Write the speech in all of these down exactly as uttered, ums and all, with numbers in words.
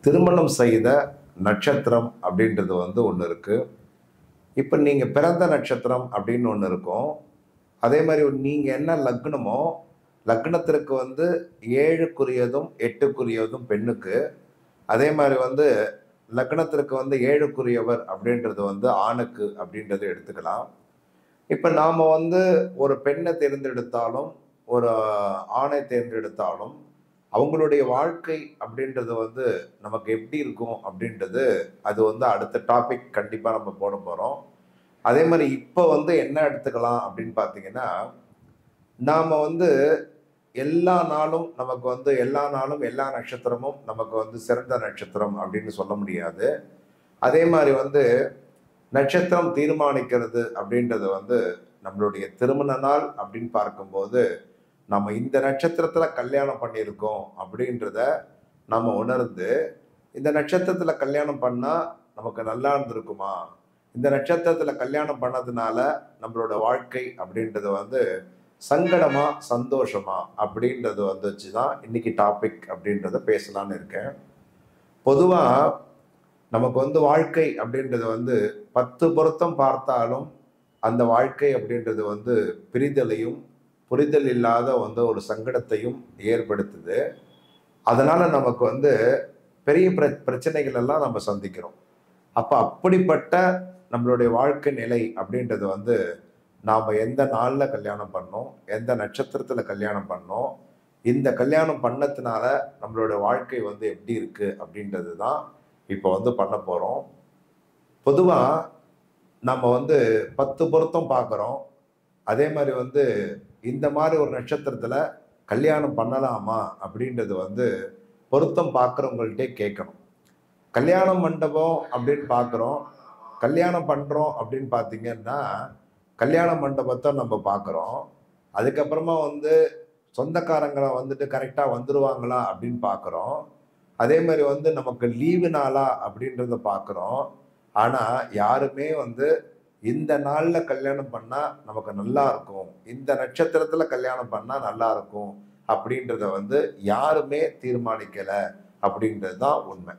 திருமணம் செய்த நட்சத்திரம் அப்படின்றது வந்து ஒன்று இருக்குது. இப்போ நீங்கள் பிறந்த நட்சத்திரம் அப்படின்னு ஒன்று இருக்கும். அதே மாதிரி நீங்கள் என்ன லக்னமோ லக்னத்திற்கு வந்து ஏழுக்குரியதும் எட்டுக்குரியதும் பெண்ணுக்கு, அதே மாதிரி வந்து லக்னத்திற்கு வந்து ஏழுக்குரியவர் அப்படின்றது வந்து ஆணுக்கு அப்படின்றத எடுத்துக்கலாம். இப்போ நாம் வந்து ஒரு பெண்ணை தேர்ந்தெடுத்தாலும் ஒரு ஆணை தேர்ந்தெடுத்தாலும் அவங்களுடைய வாழ்க்கை அப்படின்றது வந்து நமக்கு எப்படி இருக்கும் அப்படின்றது அது வந்து அடுத்த டாபிக் கண்டிப்பாக நம்ம போட போகிறோம். அதே மாதிரி இப்போ வந்து என்ன எடுத்துக்கலாம் அப்படின்னு பார்த்தீங்கன்னா, நாம் வந்து எல்லா நாளும் நமக்கு வந்து எல்லா நாளும் எல்லா நட்சத்திரமும் நமக்கு வந்து சிறந்த நட்சத்திரம் அப்படின்னு சொல்ல முடியாது. அதே மாதிரி வந்து நட்சத்திரம் தீர்மானிக்கிறது அப்படின்றது வந்து நம்மளுடைய திருமண நாள் அப்படின்னு பார்க்கும்போது நம்ம இந்த நட்சத்திரத்தில் கல்யாணம் பண்ணியிருக்கோம் அப்படின்றத நம்ம உணர்ந்து, இந்த நட்சத்திரத்தில் கல்யாணம் பண்ணால் நமக்கு நல்லா இருந்திருக்குமா, இந்த நட்சத்திரத்தில் கல்யாணம் பண்ணதுனால நம்மளோட வாழ்க்கை அப்படின்றது வந்து சங்கடமா சந்தோஷமா அப்படின்றது வந்துச்சு தான் இன்னைக்கு டாபிக் அப்படின்றத பேசலான்னு இருக்கேன். பொதுவாக நமக்கு வந்து வாழ்க்கை அப்படின்றது வந்து பத்து பொருத்தம் பார்த்தாலும் அந்த வாழ்க்கை அப்படின்றது வந்து பிரிதலையும் புரிதல் இல்லாத வந்து ஒரு சங்கடத்தையும் ஏற்படுத்துது. அதனால நமக்கு வந்து பெரிய பிர பிரச்சனைகள் எல்லாம் நம்ம சந்திக்கிறோம். அப்போ அப்படிப்பட்ட நம்மளுடைய வாழ்க்கை நிலை அப்படின்றது வந்து நாம் எந்த நாளில் கல்யாணம் பண்ணோம், எந்த நட்சத்திரத்தில் கல்யாணம் பண்ணோம், இந்த கல்யாணம் பண்ணதுனால நம்மளோட வாழ்க்கை வந்து எப்படி இருக்குது அப்படின்றது தான் இப்போ வந்து பண்ண போகிறோம். பொதுவாக நம்ம வந்து பத்து பொருத்தம் பார்க்குறோம். அதே மாதிரி வந்து இந்த மாதிரி ஒரு நட்சத்திரத்தில் கல்யாணம் பண்ணலாமா அப்படின்றது வந்து பொருத்தம் பார்க்குறவங்கள்ட்டே கேட்கணும். கல்யாண மண்டபம் அப்படின்னு பார்க்குறோம், கல்யாணம் பண்ணுறோம் அப்படின்னு பார்த்தீங்கன்னா கல்யாண மண்டபத்தை நம்ம பார்க்குறோம். அதுக்கப்புறமா வந்து சொந்தக்காரங்களை வந்துட்டு கரெக்டாக வந்துடுவாங்களா அப்படின்னு பார்க்குறோம். அதே மாதிரி வந்து நமக்கு லீவு நாளா அப்படின்றத பார்க்குறோம். ஆனால் யாருமே வந்து இந்த நாளில் கல்யாணம் பண்ணால் நமக்கு நல்லா இருக்கும், இந்த நட்சத்திரத்தில் கல்யாணம் பண்ணால் நல்லா இருக்கும் அப்படின்றத வந்து யாருமே தீர்மானிக்கலை அப்படின்றது தான் உண்மை.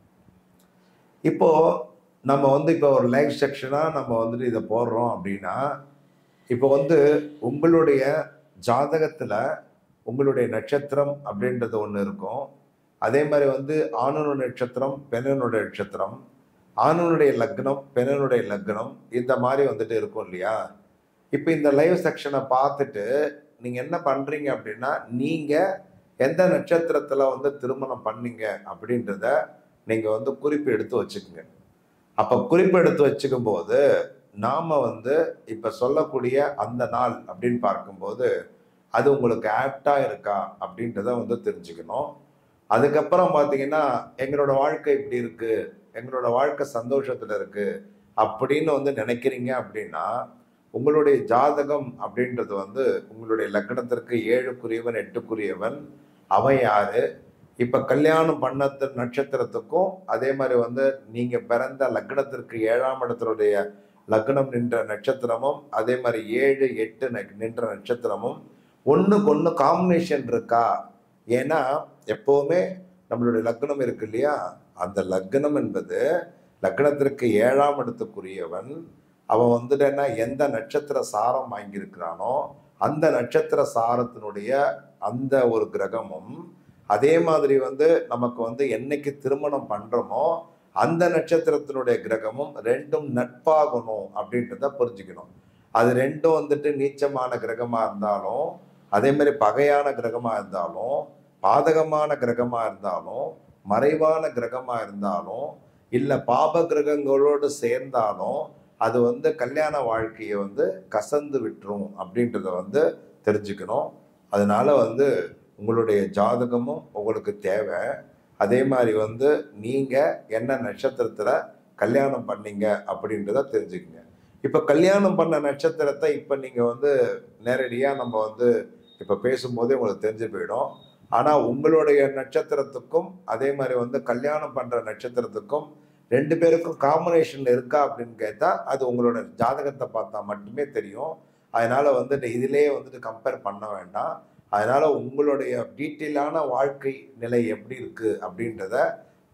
இப்போ நம்ம வந்து இப்போ ஒரு லைவ் செக்ஷனாக நம்ம வந்துட்டு இதை போடுறோம் அப்படின்னா, இப்போ வந்து உங்களுடைய ஜாதகத்தில் உங்களுடைய நட்சத்திரம் அப்படின்றது ஒன்று இருக்கும். அதே மாதிரி வந்து ஆணுனுடைய நட்சத்திரம் பெண்ணுடைய நட்சத்திரம், ஆணுனுடைய லக்னம் பெண்ணுடைய லக்னம், இந்த மாதிரி வந்துட்டு இருக்கும் இல்லையா. இப்போ இந்த லைவ் செக்ஷனை பார்த்துட்டு நீங்கள் என்ன பண்ணுறீங்க அப்படின்னா, நீங்கள் எந்த நட்சத்திரத்தில் வந்து திருமணம் பண்ணீங்க அப்படின்றத நீங்கள் வந்து குறிப்பு எடுத்து வச்சுக்கோங்க. அப்போ குறிப்பு எடுத்து வச்சுக்கும் போது நாம் வந்து இப்போ சொல்லக்கூடிய அந்த நாள் அப்படின்னு பார்க்கும்போது அது உங்களுக்கு ஆப்டாக இருக்கா அப்படின்றத வந்து தெரிஞ்சுக்கணும். அதுக்கப்புறம் பார்த்தீங்கன்னா, எங்களோட வாழ்க்கை இப்படி இருக்குது, எங்களோட வாழ்க்கை சந்தோஷத்தில் இருக்குது அப்படின்னு வந்து நினைக்கிறீங்க அப்படின்னா, உங்களுடைய ஜாதகம் அப்படின்றது வந்து உங்களுடைய லக்னத்திற்கு ஏழுக்குரியவன் எட்டுக்குரியவன் அவன் யாரு, இப்போ கல்யாணம் பண்ண நட்சத்திரத்துக்கும் அதே மாதிரி வந்து நீங்கள் பிறந்த லக்னத்திற்கு ஏழாம் இடத்தினுடைய லக்னம் நின்ற நட்சத்திரமும் அதே மாதிரி ஏழு எட்டு நின்ற நட்சத்திரமும் ஒன்றுக்கு ஒன்று காம்பினேஷன் இருக்கா. ஏன்னா எப்போவுமே நம்மளுடைய லக்னம் இருக்கு இல்லையா, அந்த லக்னம் என்பது லக்னத்திற்கு ஏழாம் இடத்துக்குரியவன் அவன் வந்துட்டேன்னா எந்த நட்சத்திர சாரம் வாங்கியிருக்கிறானோ அந்த நட்சத்திர சாரத்தினுடைய அந்த ஒரு கிரகமும், அதே மாதிரி வந்து நமக்கு வந்து என்னைக்கு திருமணம் பண்ணுறோமோ அந்த நட்சத்திரத்தினுடைய கிரகமும் ரெண்டும் நட்பாகணும் அப்படின்றத புரிஞ்சுக்கணும். அது ரெண்டும் வந்துட்டு நீச்சமான கிரகமாக இருந்தாலும், அதே மாதிரி பகையான கிரகமாக இருந்தாலும், பாதகமான கிரகமாக இருந்தாலும், மறைவான கிரகமாக இருந்தாலும், இல்லை பாப கிரகங்களோடு சேர்ந்தாலும் அது வந்து கல்யாண வாழ்க்கையை வந்து கசந்து விட்டுரும் அப்படின்றத வந்து தெரிஞ்சுக்கணும். அதனால வந்து உங்களுடைய ஜாதகமும் உங்களுக்கு தேவை. அதே மாதிரி வந்து நீங்கள் என்ன நட்சத்திரத்தில் கல்யாணம் பண்ணீங்க அப்படின்றத தெரிஞ்சுக்கங்க. இப்போ கல்யாணம் பண்ண நட்சத்திரத்தை இப்போ நீங்கள் வந்து நேரடியாக நம்ம வந்து இப்போ பேசும்போதே உங்களுக்கு தெரிஞ்சு போயிடும். ஆனால் உங்களுடைய நட்சத்திரத்துக்கும் அதே மாதிரி வந்து கல்யாணம் பண்ணுற நட்சத்திரத்துக்கும் ரெண்டு பேருக்கும் காம்பினேஷன் இருக்கா அப்படின்னு கேட்டால் அது உங்களோட ஜாதகத்தை பார்த்தா மட்டுமே தெரியும். அதனால் வந்துட்டு இதிலே வந்துட்டு கம்பேர் பண்ண வேண்டாம். அதனால் உங்களுடைய டீட்டெயிலான வாழ்க்கை நிலை எப்படி இருக்குது அப்படின்றத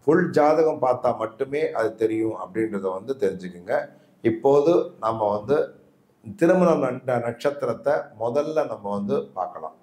ஃபுல் ஜாதகம் பார்த்தா மட்டுமே அது தெரியும் அப்படின்றத வந்து தெரிஞ்சுக்குங்க. இப்போது நம்ம வந்து திருமணம் நண்ட நட்சத்திரத்தை முதல்ல நம்ம வந்து பார்க்கலாம்.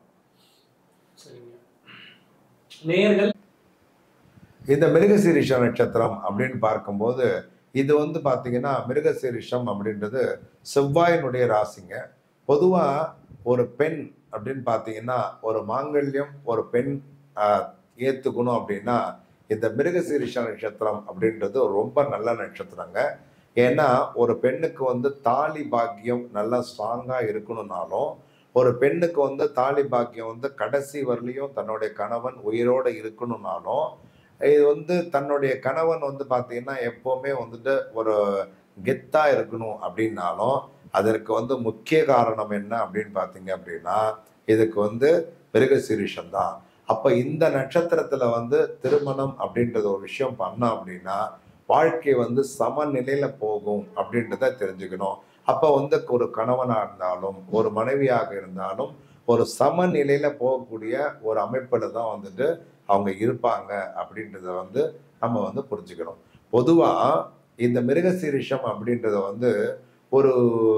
இந்த மிருகசீரிஷ நட்சத்திரம் அப்படின்னு பார்க்கும்போது இது வந்து பார்த்தீங்கன்னா மிருகசீரிஷம் அப்படின்றது செவ்வாயினுடைய ராசிங்க. பொதுவாக ஒரு பெண் அப்படின்னு பார்த்தீங்கன்னா ஒரு மாங்கல்யம் ஒரு பெண் ஏற்றுக்கணும் அப்படின்னா இந்த மிருகசீரிஷ நட்சத்திரம் அப்படின்றது ரொம்ப நல்ல நட்சத்திரங்க. ஏன்னா ஒரு பெண்ணுக்கு வந்து தாலி பாக்கியம் நல்லா ஸ்ட்ராங்காக இருக்கணும்னாலும் ஒரு பெண்ணுக்கு வந்து தாலி பாக்கியம் வந்து கடைசி வரலையும் தன்னுடைய கணவன் உயிரோடு இருக்கணும்னாலும் இது வந்து தன்னுடைய கணவன் வந்து பார்த்தீங்கன்னா எப்போவுமே வந்துட்டு ஒரு கெத்தாக இருக்கணும் அப்படின்னாலும் அதற்கு வந்து முக்கிய காரணம் என்ன அப்படின்னு பார்த்தீங்க அப்படின்னா இதுக்கு வந்து மிருகசீரிஷம் தான். அப்போ இந்த நட்சத்திரத்தில் வந்து திருமணம் அப்படின்றது ஒரு விஷயம் பண்ணோம் அப்படின்னா வாழ்க்கை வந்து சமநிலையில் போகும் அப்படின்றத தெரிஞ்சுக்கணும். அப்போ வந்து ஒரு கணவனாக இருந்தாலும் ஒரு மனைவியாக இருந்தாலும் ஒரு சமநிலையில் போகக்கூடிய ஒரு அமைப்பில் தான் வந்துட்டு அவங்க இருப்பாங்க அப்படின்றத வந்து நம்ம வந்து புரிஞ்சுக்கணும். பொதுவாக இந்த மிருகசீரிஷம் அப்படின்றத வந்து ஒரு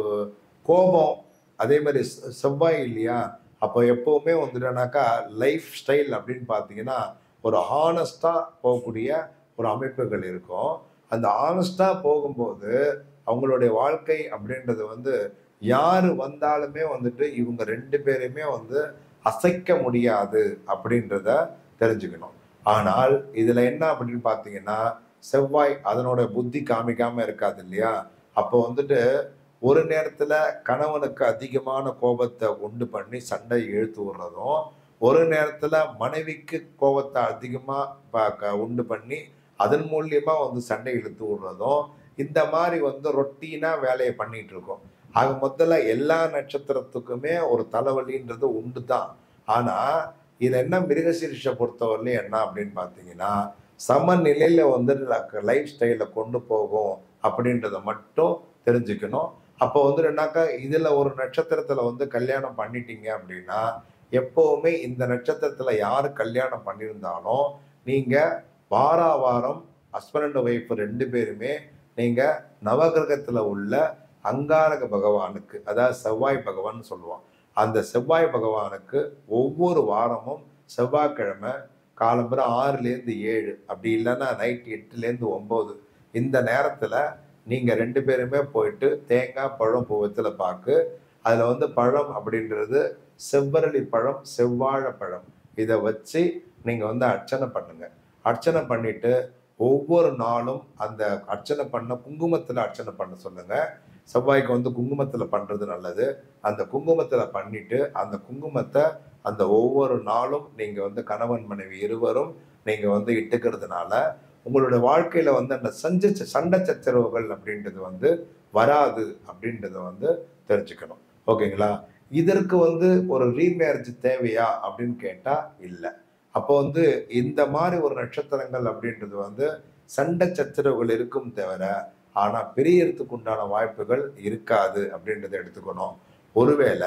கோபம் அதே மாதிரி செவ்வாய் இல்லையா, அப்போ எப்போவுமே வந்துட்டோன்னாக்கா லைஃப் ஸ்டைல் அப்படின்னு பார்த்தீங்கன்னா ஒரு ஹானஸ்டாக போகக்கூடிய ஒரு அமைப்புகள் இருக்கும். அந்த ஹானஸ்டாக போகும்போது அவங்களுடைய வாழ்க்கை அப்படின்றது வந்து யார் வந்தாலுமே வந்துட்டு இவங்க ரெண்டு பேருமே வந்து அசைக்க முடியாது அப்படின்றத தெரிஞ்சுக்கணும். ஆனால் இதில் என்ன அப்படின்னு பார்த்தீங்கன்னா செவ்வாய் அதனோட புத்தி காமிக்காமல் இருக்காது இல்லையா. அப்போ வந்துட்டு ஒரு நேரத்தில் கணவனுக்கு அதிகமான கோபத்தை உண்டு பண்ணி சண்டை இழுத்து விடுறதும் ஒரு நேரத்தில் மனைவிக்கு கோபத்தை அதிகமாக உண்டு பண்ணி அதன் மூலியமாக வந்து சண்டை இழுத்து விடுறதும் இந்த மாதிரி வந்து ரொட்டீனாக வேலையை பண்ணிட்டு இருக்கோம். ஆக முதல்ல எல்லா நட்சத்திரத்துக்குமே ஒரு தலைவலின்றது உண்டு தான். ஆனால் இது என்ன மிருகசீரிஷை பொறுத்தவரையிலும் என்ன அப்படின்னு பார்த்தீங்கன்னா சமநிலையில் வந்து லைஃப் ஸ்டைலை கொண்டு போகும் அப்படின்றத மட்டும் தெரிஞ்சுக்கணும். அப்போ வந்து என்னன்னாக்கா இதில் ஒரு நட்சத்திரத்தில் வந்து கல்யாணம் பண்ணிட்டீங்க அப்படின்னா எப்போவுமே இந்த நட்சத்திரத்தில் யார் கல்யாணம் பண்ணியிருந்தாலும் நீங்கள் வாரா வாரம் ஹஸ்பண்ட் அண்ட் ஒய்ஃப் ரெண்டு பேருமே நீங்கள் நவகிரகத்தில் உள்ள அங்காரக பகவானுக்கு அதாவது செவ்வாய் பகவான் சொல்லுவோம் அந்த செவ்வாய் பகவானுக்கு ஒவ்வொரு வாரமும் செவ்வாய்க்கிழமை காலம்புற ஆறுலேருந்து ஏழு அப்படி இல்லைன்னா நைட் எட்டுலேருந்து ஒம்பது இந்த நேரத்தில் நீங்கள் ரெண்டு பேருமே போயிட்டு தேங்காய் பழம் பூவத்தில் பார்க்கு அதில் வந்து பழம் அப்படின்றது செவ்வரளி பழம் செவ்வாழை பழம் இதை வச்சு நீங்கள் வந்து அர்ச்சனை பண்ணுங்க. அர்ச்சனை பண்ணிட்டு ஒவ்வொரு நாளும் அந்த அர்ச்சனை பண்ண குங்குமத்தில் அர்ச்சனை பண்ண சொல்லுங்க. செவ்வாய்க்கு வந்து குங்குமத்தில் பண்ணுறது நல்லது. அந்த குங்குமத்தில் பண்ணிட்டு அந்த குங்குமத்தை அந்த ஒவ்வொரு நாளும் நீங்கள் வந்து கணவன் மனைவி இருவரும் நீங்கள் வந்து இட்டுக்கிறதுனால உங்களுடைய வாழ்க்கையில் வந்து அந்த சஞ்ச சண்டை சச்சரவுகள் அப்படின்றது வந்து வராது அப்படின்றத வந்து தெரிஞ்சுக்கணும். ஓகேங்களா. இதற்கு வந்து ஒரு ரீமேரேஜ் தேவையா அப்படின்னு கேட்டால் இல்லை. அப்போ வந்து இந்த மாதிரி ஒரு நட்சத்திரங்கள் அப்படின்றது வந்து சண்டை சச்சரவுகள் இருக்கும் தவிர ஆனால் பிரியறதுக்கு உண்டான வாய்ப்புகள் இருக்காது அப்படின்றத எடுத்துக்கணும். ஒருவேளை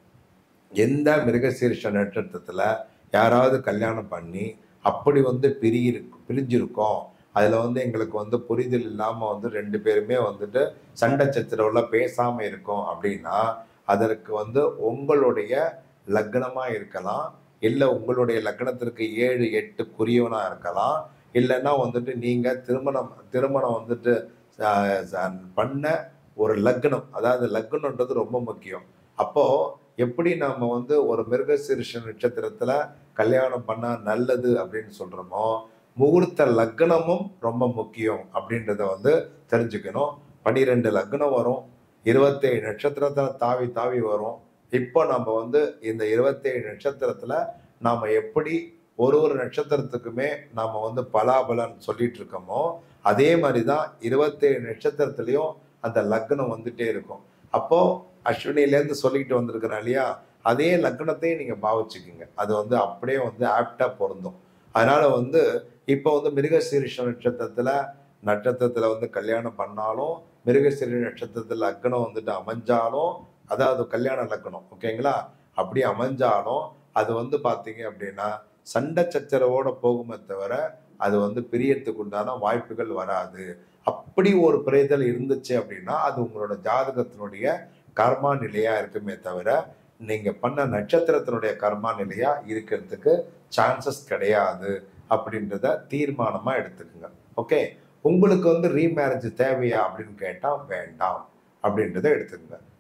எந்த மிருகசீரிஷ நட்சத்திரத்தில் யாராவது கல்யாணம் பண்ணி அப்படி வந்து பிரிய பிரிஞ்சிருக்கோம் அதில் வந்து எங்களுக்கு வந்து புரிதல் இல்லாமல் வந்து ரெண்டு பேருமே வந்துட்டு சண்டை சச்சரவுல பேசாமல் இருக்கோம் அப்படின்னா அதற்கு வந்து உங்களுடைய லக்னமாக இருக்கலாம், இல்லை உங்களுடைய லக்னத்திற்கு ஏழு எட்டு குறியவனாக இருக்கலாம், இல்லைன்னா வந்துட்டு நீங்கள் திருமணம் திருமணம் வந்துட்டு பண்ண ஒரு லக்னம் அதாவது லக்னன்றது ரொம்ப முக்கியம். அப்போது எப்படி நாம் வந்து ஒரு மிருகசீரிஷ நட்சத்திரத்தில் கல்யாணம் பண்ணால் நல்லது அப்படின்னு சொல்கிறோமோ முகூர்த்த லக்னமும் ரொம்ப முக்கியம் அப்படின்றத வந்து தெரிஞ்சுக்கணும். பன்னிரெண்டு லக்னம் வரும், இருபத்தேழு நட்சத்திரத்தில் தாவி தாவி வரும். இப்போ நம்ம வந்து இந்த இருபத்தேழு நட்சத்திரத்தில் நாம் எப்படி ஒரு ஒரு நட்சத்திரத்துக்குமே நாம் வந்து பலாபலன் சொல்லிட்டு இருக்கோமோ அதே மாதிரி தான் இருபத்தேழு நட்சத்திரத்துலேயும் அந்த லக்னம் வந்துட்டே இருக்கும். அப்போது அஸ்வினிலேருந்து சொல்லிக்கிட்டு வந்திருக்கிறேன் இல்லையா, அதே லக்னத்தையும் நீங்கள் பாவிச்சுக்குங்க. அது வந்து அப்படியே வந்து ஆப்டாக பொருந்தும். அதனால் வந்து இப்போ வந்து மிருகசீரிஷ நட்சத்திரத்தில் நட்சத்திரத்தில் வந்து கல்யாணம் பண்ணாலும் மிருகசீரிஷ நட்சத்திரத்தில் லக்னம் வந்துட்டு அமைஞ்சாலும் அதாவது கல்யாண லக்னம் ஓகேங்களா அப்படி அமைஞ்சாலும் அது வந்து பார்த்தீங்க அப்படின்னா சண்டை சச்சரவோட போகுமே தவிர அது வந்து பிரியறதுக்கு உண்டான வாய்ப்புகள் வராது. அப்படி ஒரு பிரேதல் இருந்துச்சு அப்படின்னா அது உங்களோட ஜாதகத்தினுடைய கர்மா நிலையா இருக்குமே தவிர நீங்க பண்ண நட்சத்திரத்தினுடைய கர்மா நிலையா இருக்கிறதுக்கு சான்சஸ் கிடையாது அப்படின்றத தீர்மானமா எடுத்துக்கோங்க. ஓகே, உங்களுக்கு வந்து ரீமேரேஜ் தேவையா அப்படின்னு கேட்டா வேண்டாம் அப்படின்றத எடுத்துக்கோங்க.